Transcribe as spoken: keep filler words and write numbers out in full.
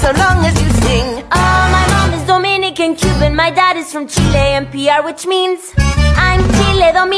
so long as you sing. Oh, my mom is Dominican, Cuban, my dad is from Chile and P R, which means I'm Chile Dominican.